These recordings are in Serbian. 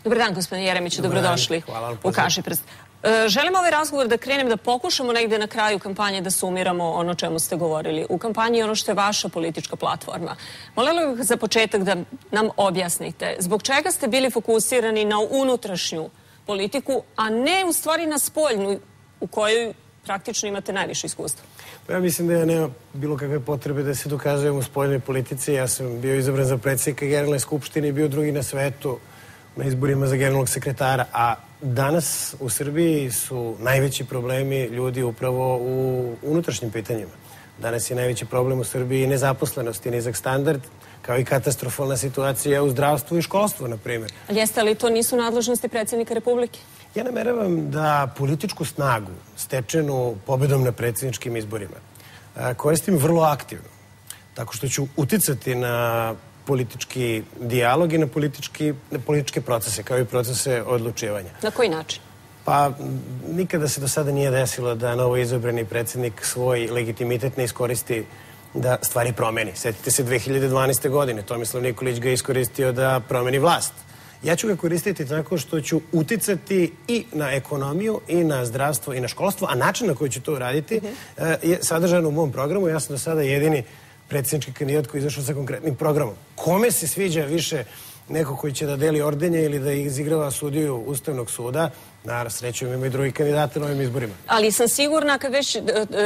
Dobar dan, gospodine Jeremiću, dobrodošli u Kašiprst. Želim ovaj razgovor da krenem da pokušamo negde na kraju kampanje da sumiramo ono čemu ste govorili. U kampanji ono što je vaša politička platforma. Molila bih za početak da nam objasnite zbog čega ste bili fokusirani na unutrašnju politiku, a ne u stvari na spoljnu u kojoj praktično imate najviše iskustva. Ja mislim da ja nema bilo kakve potrebe da se dokazujem u spoljnoj politici. Ja sam bio izabran za predsjednika Generalne skupštine i bio drugi na svetu na izborima za generalnog sekretara, a danas u Srbiji su najveći problemi ljudi upravo u unutrašnjim pitanjima. Danas je najveći problem u Srbiji nezaposlenost i nizak standard, kao i katastrofalna situacija u zdravstvu i školstvu, na primjer. Ali jeste li to nisu nadležnosti predsjednika Republike? Ja nameravam da političku snagu stečenu pobedom na predsjedničkim izborima koristim vrlo aktivno, tako što ću uticati na politički dijalog i na političke procese, kao i procese odlučivanja. Na koji način? Pa nikada se do sada nije desilo da novo izabrani predsjednik svoj legitimitet ne iskoristi da stvari promeni. Sjetite se 2012. godine, Tomislav Nikolić ga iskoristio da promeni vlast. Ja ću ga koristiti tako što ću uticati i na ekonomiju, i na zdravstvo, i na školstvo, a način na koji ću to uraditi je sadržan u mom programu. Ja sam do sada jedini predsjednički kandidat koji je izašao sa konkretnim programom. Kome se sviđa više neko koji će da deli ordenje ili da izigrava sudiju Ustavnog suda, naravno srećujem ima i drugi kandidata na ovim izborima. Ali sam sigurna, kad već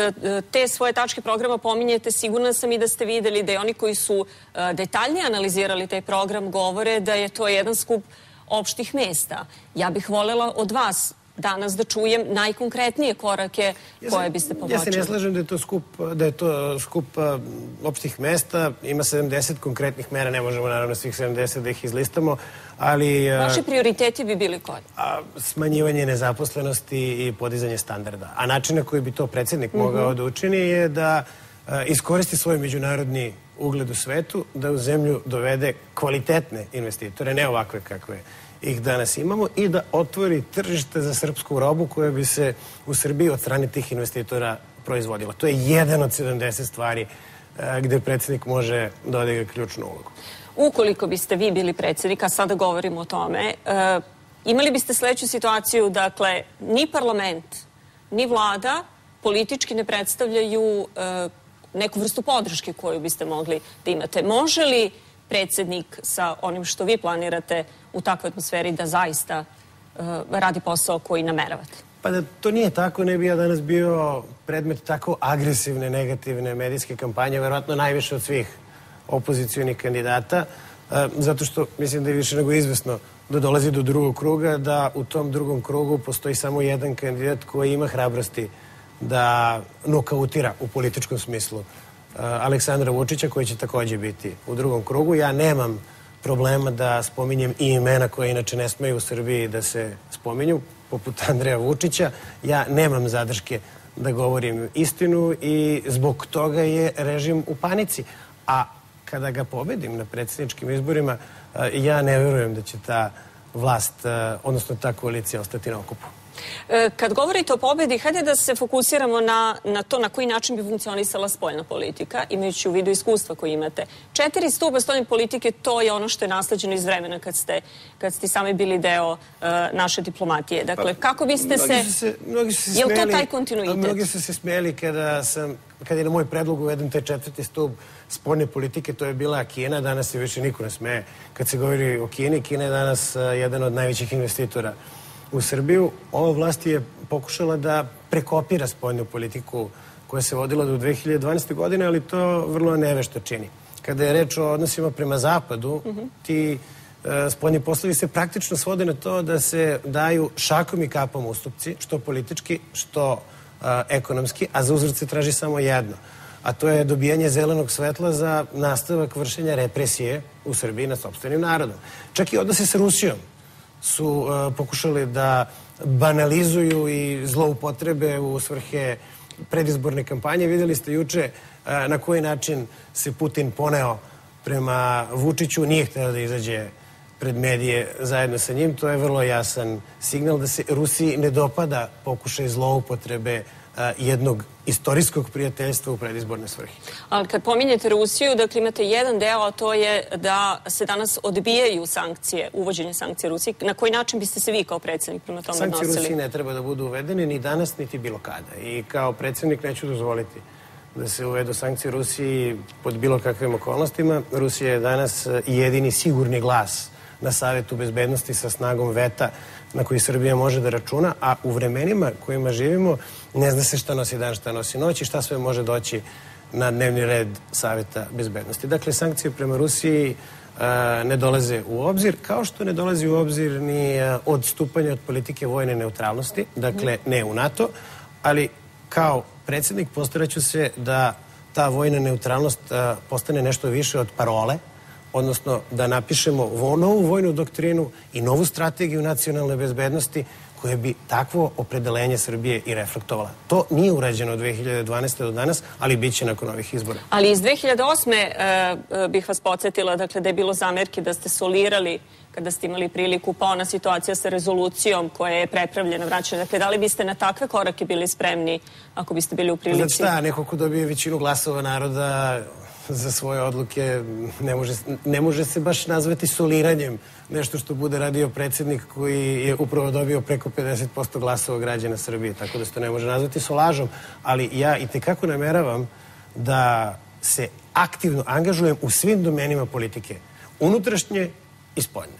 te svoje tačke programa pominjete, sigurna sam i da ste videli da i oni koji su detaljnije analizirali taj program govore da je to jedan skup opštih mesta. Ja bih voljela od vas danas da čujem najkonkretnije korake koje biste povlačili. Ja se ne slažem da je to skup opštih mesta. Ima 70 konkretnih mera, ne možemo naravno svih 70 da ih izlistamo, ali... Vaši prioriteti bi bili koji? Smanjivanje nezaposlenosti i podizanje standarda. A način na koji bi to predsjednik mogao da učini je da iskoristi svoj međunarodni ugled u svetu, da u zemlju dovede kvalitetne investitore, ne ovakve kakve ih danas imamo, i da otvori tržište za srpsku robu koja bi se u Srbiji od strane tih investitora proizvodila. To je jedan od 70 stvari gde predsjednik može da odigra ključnu ulogu. Ukoliko biste vi bili predsjednik, a sada govorimo o tome, imali biste sledeću situaciju, dakle, ni parlament, ni vlada politički ne predstavljaju neku vrstu podrške koju biste mogli da imate. Može li predsjednik sa onim što vi planirate u takvoj atmosferi da zaista radi posao koji nameravate? Pa da to nije tako, ne bi ja danas bio predmet tako agresivne, negativne medijske kampanje, verovatno najviše od svih opozicionih kandidata, zato što mislim da je više nego izvesno da dolazi do drugog kruga, da u tom drugom krugu postoji samo jedan kandidat koji ima hrabrosti da nokautira u političkom smislu Aleksandra Vučića, koji će također biti u drugom krugu. Ja nemam problema da spominjem i imena koje inače ne smeju u Srbiji da se spominju, poput Andreja Vučića. Ja nemam zadrške da govorim istinu i zbog toga je režim u panici. A kada ga pobedim na predsjedničkim izborima, ja ne verujem da će ta vlast, odnosno ta koalicija, ostati na okupu. Kad govorite o pobedi, hajde da se fokusiramo na to na koji način bi funkcionisala spoljna politika, imajući u vidu iskustva koje imate. 4 stupa spoljne politike, to je ono što je nasleđeno iz vremena kad ste sami bili deo naše diplomatije. Dakle, kako biste se... Je li to taj kontinuitet? Mnogi su se smijeli kada je na moj predlog uveden taj 4. stup spoljne politike, to je bila Kina, danas se više niko ne smeje. Kad se govori o Kini, Kina je danas jedan od najvećih investitora u Srbiju. Ova vlast je pokušala da prekopira spoljnu politiku koja se vodila do 2012. godine, ali to vrlo nevešto čini. Kada je reč o odnosima prema Zapadu, ti spoljni poslovi se praktično svode na to da se daju šakom i kapom ustupci, što politički, što ekonomski, a za uzvrat se traži samo jedno. A to je dobijanje zelenog svetla za nastavak vršenja represije u Srbiji nad sopstvenim narodom. Čak i odnose sa Rusijom su pokušali da banalizuju i zloupotrebe u svrhe predizborne kampanje. Vidjeli ste juče na koji način se Putin poneo prema Vučiću, nije htio da izađe pred medije zajedno sa njim. To je vrlo jasan signal da se Rusiji ne dopada pokušaj zloupotrebe jednog istorijskog prijateljstva u predizborne svrhe. Ali kad pominjete Rusiju, dakle imate jedan deo, a to je da se danas odbijaju sankcije, uvođenje sankcija Rusiji. Na koji način biste se vi kao predsjednik prema tome odnosili? Sankcije Rusiji ne treba da budu uvedene ni danas, niti bilo kada. I kao predsjednik neću dozvoliti da se uvedu sankcije Rusiji pod bilo kakvim okolnostima. Rusija je danas jedini sigurni glas na Savetu bezbednosti sa snagom veta na koji Srbija može da računa, a u vremenima kojima živimo ne zna se šta nosi dan, šta nosi noć i šta sve može doći na dnevni red Saveta bezbednosti. Dakle, sankcije prema Rusiji ne dolaze u obzir, kao što ne dolazi u obzir ni odstupanje od politike vojne neutralnosti, dakle ne u NATO, ali kao predsjednik postaraću se da ta vojna neutralnost postane nešto više od parole, odnosno da napišemo novu vojnu doktrinu i novu strategiju nacionalne bezbednosti koja bi takvo opredelenje Srbije i reflektovala. To nije urađeno od 2012. do danas, ali bit će nakon ovih izbora. Ali iz 2008. Bih vas podsjetila, dakle, da je bilo zamerki da ste solirali kada ste imali priliku, pa ona situacija sa rezolucijom koja je prepravljena, vraćena. Dakle, da li biste na takve korake bili spremni ako biste bili u prilici? Znači šta, neko ko dobije većinu glasova naroda za svoje odluke ne može se baš nazvati soliranjem nešto što bude radio predsjednik koji je upravo dobio preko 50% glasova građana Srbije, tako da se to ne može nazvati solažom, ali ja i tekako nameravam da se aktivno angažujem u svim domenima politike, unutrašnje i spoljne.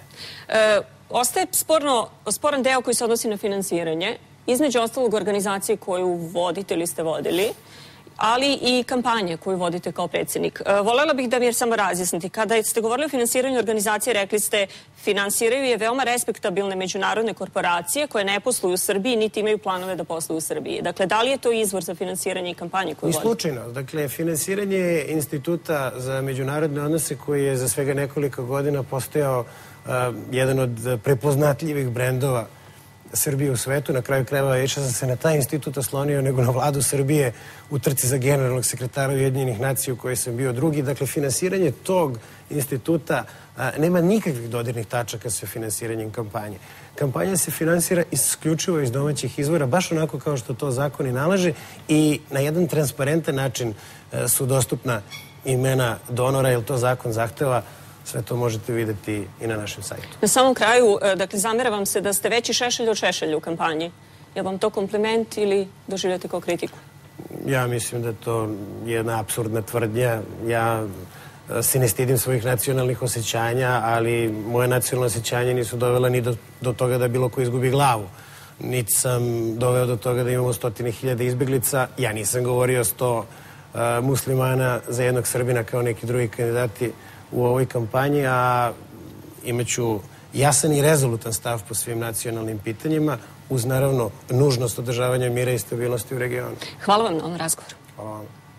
Ostaje sporan deo koji se odnosi na finansiranje, između ostalog organizacije koju vodite ili ste vodili, ali i kampanje koju vodite kao predsjednik. Volela bih da mi samo razjasnite. Kada ste govorili o finansiranju organizacije, rekli ste finansiraju je veoma respektabilne međunarodne korporacije koje ne posluju u Srbiji, niti imaju planove da posluju u Srbiji. Dakle, da li je to izvor za finansiranje i kampanje koju vodite? I slučajno. Dakle, finansiranje Instituta za međunarodne odnose koji je za svega nekoliko godina postojao jedan od prepoznatljivih brendova Srbije u svetu. Na kraju krajeva više sam se na taj institut oslonio nego na vladu Srbije u trci za generalnog sekretara Ujedinjenih nacija u kojoj sam bio drugi. Dakle, finansiranje tog instituta nema nikakvih dodirnih tačaka sa finansiranjem kampanje. Kampanja se finansira isključivo iz domaćih izvora, baš onako kao što to zakon i nalaže i na jedan transparentan način su dostupna imena donora, jer to zakon zahteva. Sve to možete vidjeti i na našem sajtu. Na samom kraju, dakle, zamera vam se da ste veći Šešelj od Šešelja u kampanji. Je vam to kompliment ili doživljate kao kritiku? Ja mislim da to je jedna apsurdna tvrdnja. Ja se ne stidim svojih nacionalnih osjećanja, ali moje nacionalne osjećanja nisu dovela ni do toga da bilo ko izgubi glavu. Niti sam doveo do toga da imamo 100.000 izbjeglica. Ja nisam govorio 100 muslimana za jednog Srbina kao neki drugi kandidati u ovoj kampanji, a imaću jasan i rezolutan stav po svim nacionalnim pitanjima, uz naravno nužnost održavanja mira i stabilnosti u regionu. Hvala vam na ovom razgovoru. Hvala vam.